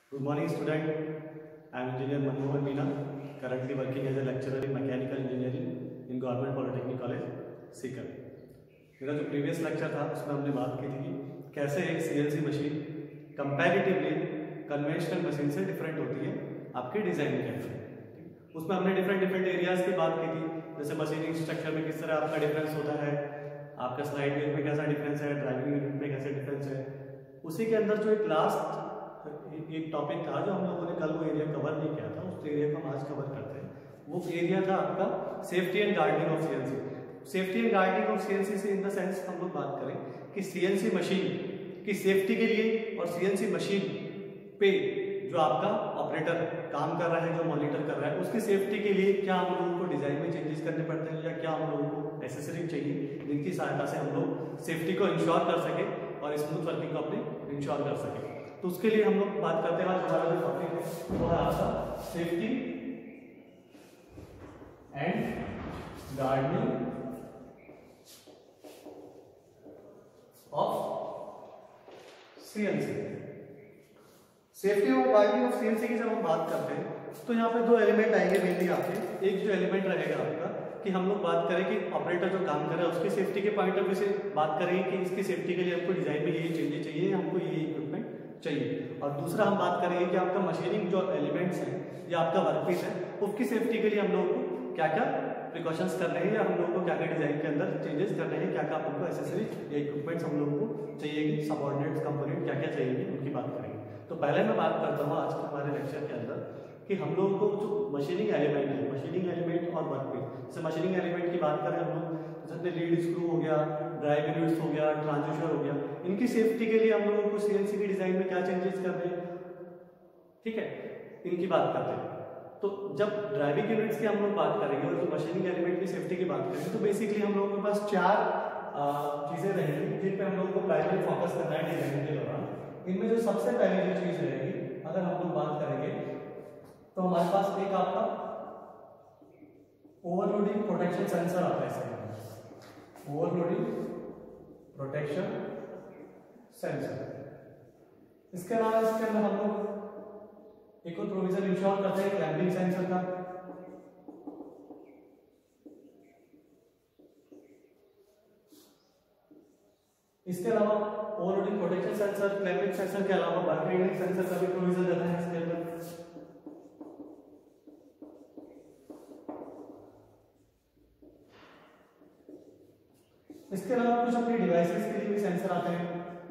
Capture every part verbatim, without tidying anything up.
Good morning, student. I am Engineer Manmohan Meena, currently working as a lecturer in Mechanical Engineering in Government Polytechnic College, Sikar. मेरा जो previous lecture था उसमें हमने बात की थी कि कैसे एक CNC machine comparatively conventional machine से डिफरेंट होती है आपके डिजाइन के अंदर। उसमें हमने डिफरेंट डिफरेंट एरियाज की बात की थी, जैसे मशीनिंग स्ट्रक्चर में किस तरह आपका डिफरेंस होता है, आपका स्लाइड व्हील में कैसा डिफरेंस है, ड्राइविंग यूनिट में कैसा डिफरेंस है। उसी के अंदर जो एक लास्ट एक टॉपिक था जो हम लोगों ने कल वो एरिया कवर नहीं किया था, उस एरिया को हम आज कवर करते हैं। वो एरिया था आपका safety and guarding of CNC. Safety and guarding of CNC से इन द सेंस हम लोग बात करें कि सीएनसी मशीन की सेफ्टी के लिए और सीएनसी मशीन पे जो आपका ऑपरेटर काम कर रहा है, जो मॉनिटर कर रहा है, उसकी सेफ्टी के लिए क्या हम लोगों को डिजाइन में चेंजेस करने पड़ते हैं या क्या हम लोगों को एसेसरी चाहिए जिनकी सहायता से हम लोग सेफ्टी को इंश्योर कर सके और स्मूथ वर्किंग को अपने इंश्योर कर सके। तो उसके लिए हम लोग बात करते हैं, आज हमारा जो टॉपिक है वो है आपका safety and guarding of CNC. Safety और गार्डनिंग ऑफ सीएनसी की जब हम बात करते हैं तो यहाँ पे दो एलिमेंट आएंगे मेनली आपके। एक जो एलिमेंट रहेगा आपका कि हम लोग बात करें कि ऑपरेटर जो काम कर रहा है उसकी सेफ्टी के पॉइंट ऑफ व्यू से बात करेंगे कि इसकी सेफ्टी के लिए हमको डिजाइन में यही चेंजेस चाहिए, हमको यही इक्विपमेंट चाहिए। और दूसरा हम बात करेंगे कि आपका मशीनिंग जो एलिमेंट्स हैं या आपका वर्कपीस है उसकी सेफ्टी के लिए हम लोगों को क्या क्या प्रिकॉशंस करने हैं या हम लोगों को क्या क्या डिजाइन के अंदर चेंजेस करने हैं, क्या क्या हमको एसेसरीज या इक्विपमेंट्स हम लोगों को चाहिए, सबऑर्डिनेट्स कंपोनेंट क्या क्या चाहिए उनकी बात करेंगे। तो पहले मैं बात करता हूँ आज के हमारे लेक्चर के अंदर कि हम लोगों को जो मशीनिंग एलिमेंट है, मशीनिंग एलिमेंट और वर्कपीस, जैसे मशीनिंग एलिमेंट की बात करें हम लोग जैसे लीड स्क्रू हो गया, ड्राइव यूनिट्स हो गया, ट्रांसड्यूसर हो गया, इनकी सेफ्टी के लिए हम लोगों को सीएनसी की डिजाइन में क्या चेंजेस करने हैं, ठीक है, इनकी बात करते हैं। तो जब ड्राइविंग यूनिट्स की हम लोग बात करेंगे और जो मशीनिंग एलिमेंट की सेफ्टी की बात करेंगे तो बेसिकली हम लोगों के पास चार चीजें रहेंगी जिन पे हम लोगों को प्राइमरी फोकस करना है डिजाइन के दौरान। इनमें जो सबसे पहले जो चीज रहेगी अगर हम लोग बात करेंगे तो हमारे पास एक आपका ओवरलोडिंग प्रोटेक्शन सेंसर आता है इसके, ओवरलोडिंग प्रोटेक्शन सेंसर। इसके अलावा इसके अंदर हम लोग एक और प्रोविजन इंश्योर करते हैं क्लैंपिंग सेंसर का। इसके अलावा overloading protection sensor, clamping sensor के अलावा वर्क हैंडलिंग सेंसर का भी प्रोविजन रहता है इसके अंदर। इसके अलावा कुछ अपनी डिवाइसेस के लिए भी सेंसर आते हैं।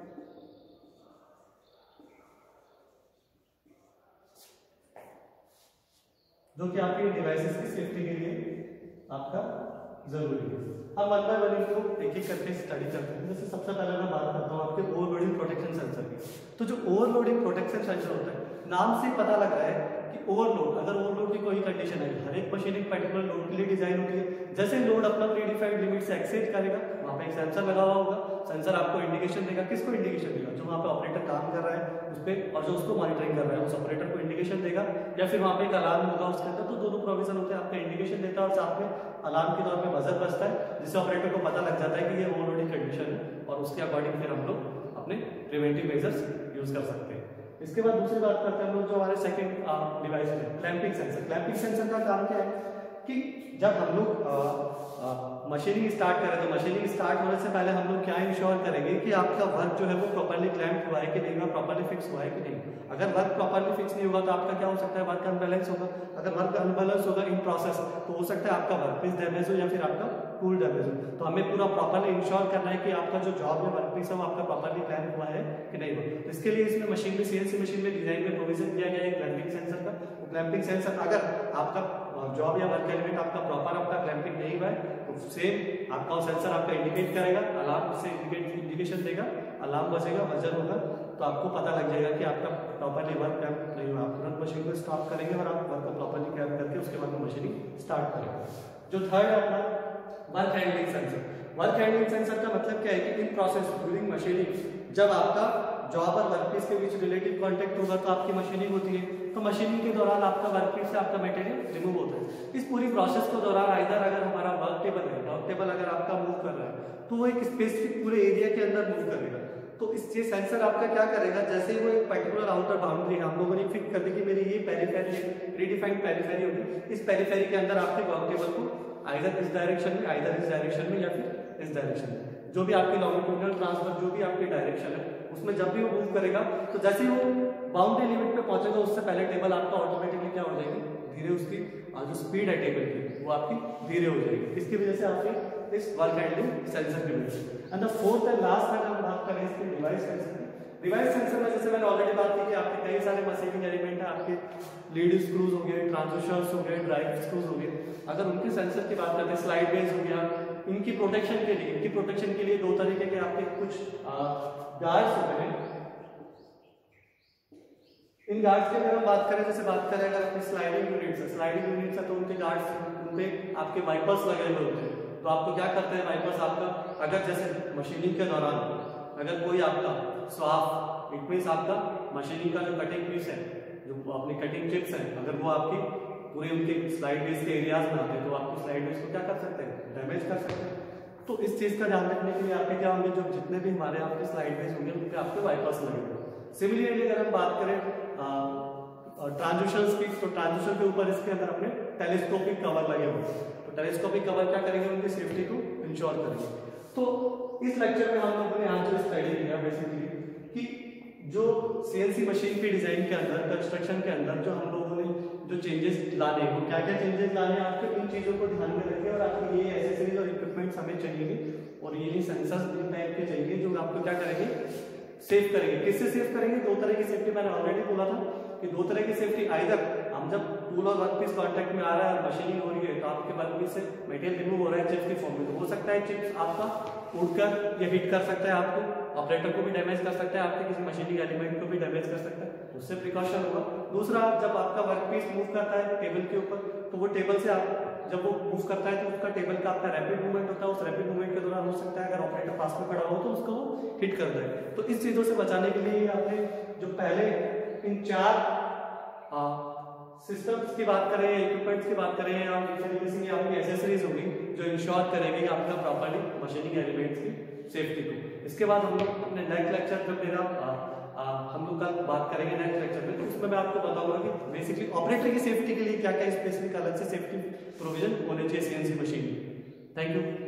जो कि आपकी डिवाइसेस की सेफ्टी के लिए आपका जरूरी है। अब वन बाय वन इनको एक एक करके स्टडी करते हैं। जैसे सबसे पहले मैं बात करता हूँ आपके ओवरलोडिंग प्रोटेक्शन सेंसर की। तो जो ओवरलोडिंग प्रोटेक्शन सेंसर होता है, नाम से पता लग रहा है कि ओवरलोड, अगर ओवरलोड की कोई कंडीशन है, हर एक मशीन एक पर्टिकुलर लोड के लिए डिजाइन होती है। जैसे लोड अपना प्रीडिफाइंड लिमिट से एक्सीड करेगा, वहां पे एक सेंसर लगा हुआ होगा, सेंसर आपको इंडिकेशन देगा। किसको इंडिकेशन देगा? जो वहां पे ऑपरेटर काम कर रहा है उस पे, और जो उसको मॉनिटरिंग कर रहा है उस ऑपरेटर को इंडिकेशन देगा, या फिर वहां पे एक अलार्म होगा उसके अंदर। तो दोनों प्रोविजन होते हैं, आपका इंडिकेशन देता है और साथ में अलार्म के तौर पे बजर बजता है, जिससे ऑपरेटर को पता लग जाता है कि ये ओवरलोडिंग कंडीशन है और उसके अकॉर्डिंग फिर हम लोग अपने प्रिवेंटिव मेजर्स यूज कर सकते हैं। इसके बाद दूसरी बात करते हैं हम लोग जो हमारे सेकंड डिवाइस है क्लैंपिंग सेंसर। क्लैंपिंग सेंसर का काम क्या है कि जब हम लोग मशीनिंग स्टार्ट करें तो मशीनिंग स्टार्ट होने से पहले हम लोग क्या इंश्योर करेंगे कि आपका वर्क जो है वो प्रॉपर्ली क्लैंप हुआ है कि नहीं हुआ, प्रॉपर्ली फिक्स हुआ है कि नहीं। अगर वर्क प्रॉपर्ली फिक्स नहीं होगा तो आपका क्या हो सकता है, वर्क अनबैलेंस होगा। अगर वर्क अनबैलेंस होगा इन प्रोसेस तो हो सकता है आपका वर्क पीस डैमेज हो या फिर आपका टूल डैमेज हो। तो हमें पूरा प्रॉपर्ली इंश्योर करना है कि आपका जो जॉब या वर्क पीस है वो आपका प्रॉपर्ली क्लैंप हुआ है कि नहीं हुआ। तो इसके लिए इसमें मशीन में सीएनसी मशीन में डिजाइन में प्रोविजन दिया गया है क्लैंपिंग सेंसर का। तो क्लैंपिंग सेंसर अगर आपका जॉब या वर्क एलिमेंट आपका प्रॉपर आपका क्लैंपिंग नहीं हुआ है तो सेम आपका सेंसर आपका इंडिकेट करेगा, अलार्म से इंडिकेट इंडिकेशन देगा, अलार्म बजेगा, बजर होगा, तो आपको पता लग जाएगा कि आपका प्रॉपर्ली वर्क क्लैंप नहीं हुआ। आप तुरंत मशीन को स्टॉप करेंगे और आप वर्क को प्रॉपर्ली क्लैंप करके उसके बाद मशीनिंग स्टार्ट करेंगे। जो थर्ड है अपना work handling sensor. Work handling sensor का मतलब क्या है कि इन प्रोसेस ड्यूरिंग मशीनिंग जब आपका जॉब और वर्कपीस के बीच रिलेटिव कांटेक्ट होगा तो आपकी मशीनिंग होती है। तो मशीनिंग के दौरान आपका वर्कपीस से आपका मटेरियल रिमूव होता है। इस पूरी प्रोसेस के दौरान आइदर अगर हमारा वर्क टेबल है, वर्क टेबल अगर आपका मूव कर रहा है तो वो एक स्पेसिफिक पूरे एरिया के अंदर मूव करेगा। तो इस ये सेंसर आपका क्या करेगा, जैसे ही वो एक पर्टिकुलर आउटर बाउंड्री हम लोगों ने फिक्स कर दी कि मेरी ये पेरिफेरी रीडिफाइंड पेरिफेरी होगी, इस पेरिफेरी के अंदर आपके वर्क टेबल को आइदर इस डायरेक्शन में आइदर इस डायरेक्शन में या फिर इस डायरेक्शन में, जो भी आपकी लॉन्गिट्यूडनल ट्रांसफर जो भी आपकी डायरेक्शन है उसमें जब भी वो मूव करेगा तो जैसे ही वो बाउंड्री लिमिट पे पहुंचेगा उससे पहले टेबल आपका ऑटोमेटिकली क्या हो जाएगी, धीरे उसकी जो स्पीड है टेबल की वो आपकी धीरे हो जाएगी। इसकी वजह से आपके इस वर्क हैंडलिंग सेंसर की वजह से। And the fourth and last में हम बात करें इसके डिवाइस सेंसर की। डिवाइस सेंसर में जैसे मैंने ऑलरेडी बात की कि आपके कई सारे मशीनिंग एलिमेंट है, आपके लीड स्क्रूज हो गए, ट्रांसड्यूसर्स हो गए, ड्राइव स्क्रूज हो गए। अगर उनके सेंसर की बात करते हैं, स्लाइड बेस हो गया, इनकी प्रोटेक्शन के लिए इनकी प्रोटेक्शन के लिए दो तरीके के आपके कुछ गार्ड्स होते हैं। इन गार्ड्स की अगर हम बात करें, जैसे बात करें अगर अपनी स्लाइडिंग यूनिट्स है, स्लाइडिंग यूनिट्स है तो उनके गार्ड्स उनपे आपके वाइपर्स लगे हुए होते हैं। तो आपको क्या करते हैं वाइपर्स आपका, अगर जैसे मशीनिंग के दौरान अगर कोई आपका स्वाफ इट मीन्स आपका मशीनिंग का जो कटिंग पीस है, जो अपनी कटिंग चिप्स है, अगर वो आपकी पूरे उनके स्लाइड बेस के एरियाज में आते हैं तो आपकी स्लाइड बेस को क्या कर सकते हैं, डैमेज कर सकते हैं। तो इस चीज का ध्यान रखने के लिए आपके क्या होंगे, जो जितने भी हमारे आपके स्लाइड बेस होंगे उन पे आपके वाइपर्स लगेंगे। सिमिलरली अगर हम बात करें ट्रांजिशंस की, तो ट्रांजिशन के ऊपर इसके अंदर अपने टेलीस्कोपिक कवर लगे हुए हैं। तो टेलीस्कोपिक कवर क्या करेंगे, उनकी सेफ्टी को इंश्योर करेंगे। तो इस लेक्चर में हम लोगों ने आज जो स्टडी किया बेसिकली कि जो सीएनसी मशीन की डिजाइन के अंदर, कंस्ट्रक्शन के अंदर जो हम लोगों ने जो चेंजेस लाने हैं, वो क्या क्या चेंजेस लाने हैं, आपके इन चीजों को ध्यान में रखें और आपको ये एसेसरीज और इक्विपमेंट्स हमें चाहिए और ये सेंसर्स इन टाइप के चाहिए जो आपको क्या करेंगे, सेफ करेंगे। किससे सेफ करेंगे, दो तरह की सेफ्टी मैंने ऑलरेडी बोला था कि दो तरह की सेफ्टी, आइदर हम जब टूल और वर्कपीस कांटेक्ट में आ रहा है और मशीनिंग हो रही है तो आपके वर्कपीस से मटेरियल रिमूव हो रहा है चिप्स की फॉर्म में, तो हो सकता है चिप्स आपका उड़कर ये हिट कर सकता है, आपको ऑपरेटर को भी डैमेज कर सकता है, आपके किसी मशीनिंग एलिमेंट को भी डैमेज कर सकता है, उससे प्रिकॉशन होगा। दूसरा, जब आपका वर्कपीस मूव करता है टेबल के ऊपर तो वो टेबल से आप जब वो मूव करता है तो उसका टेबल का आपका रैपिड मूवमेंट होता है, उस रैपिड मूवमेंट के दौरान हो सकता है अगर ऑपरेटर पास में खड़ा हो तो उसको वो हिट कर दे। तो इस चीजों से बचाने के लिए आपने जो पहले इन चार सिस्टम्स की बात करें, इक्विपमेंट्स की बात करें या किसी आपकी एसेसरीज होगी जो इंश्योर करेंगे आपका प्रॉपर्ली मशीनिंग एलिमेंट्स की सेफ्टी को। इसके बाद हम लोग अपने नेक्स्ट लेक्चर में मेरा हम लोग कल बात करेंगे नेक्स्ट लेक्चर में, तो उसमें मैं आपको बताऊंगा कि बेसिकली ऑपरेटर की सेफ्टी के लिए क्या क्या स्पेसिफिक अलग से सेफ्टी प्रोविजन होने चाहिए सीएनसी मशीन में। Thank you.